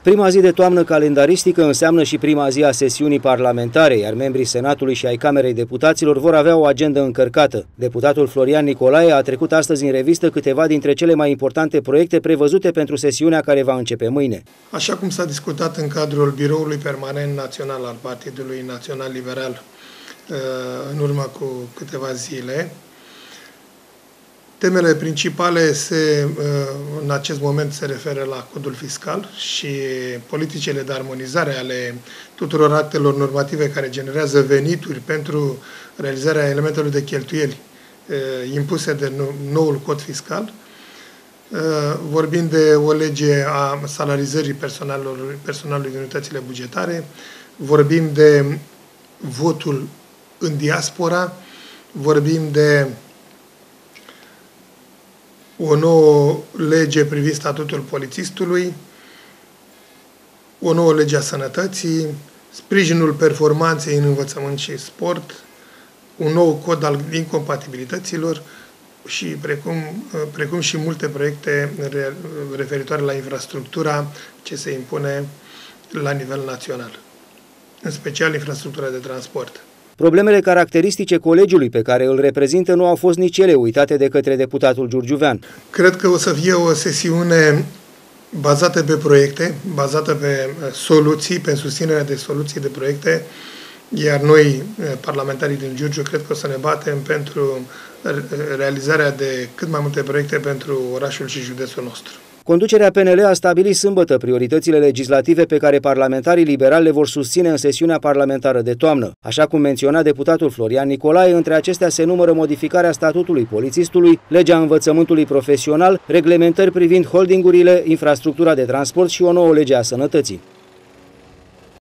Prima zi de toamnă calendaristică înseamnă și prima zi a sesiunii parlamentare, iar membrii Senatului și ai Camerei Deputaților vor avea o agendă încărcată. Deputatul Florian Nicolae a trecut astăzi în revistă câteva dintre cele mai importante proiecte prevăzute pentru sesiunea care va începe mâine. Așa cum s-a discutat în cadrul Biroului Permanent Național al Partidului Național Liberal în urmă cu câteva zile, temele principale în acest moment se referă la codul fiscal și politicile de armonizare ale tuturor actelor normative care generează venituri pentru realizarea elementelor de cheltuieli impuse de noul cod fiscal. Vorbim de o lege a salarizării personalului din unitățile bugetare, vorbim de votul în diaspora, vorbim de o nouă lege privind statutul polițistului, o nouă lege a sănătății, sprijinul performanței în învățământ și sport, un nou cod al incompatibilităților și precum și multe proiecte referitoare la infrastructura ce se impune la nivel național, în special infrastructura de transport. Problemele caracteristice colegiului pe care îl reprezintă nu au fost nici ele uitate de către deputatul Giurgiuvean. Cred că o să fie o sesiune bazată pe proiecte, bazată pe soluții, pe susținerea de soluții de proiecte, iar noi, parlamentarii din Giurgiu, cred că o să ne batem pentru realizarea de cât mai multe proiecte pentru orașul și județul nostru. Conducerea PNL a stabilit sâmbătă prioritățile legislative pe care parlamentarii liberali le vor susține în sesiunea parlamentară de toamnă. Așa cum menționa deputatul Florian Nicolae, între acestea se numără modificarea statutului polițistului, legea învățământului profesional, reglementări privind holdingurile, infrastructura de transport și o nouă lege a sănătății.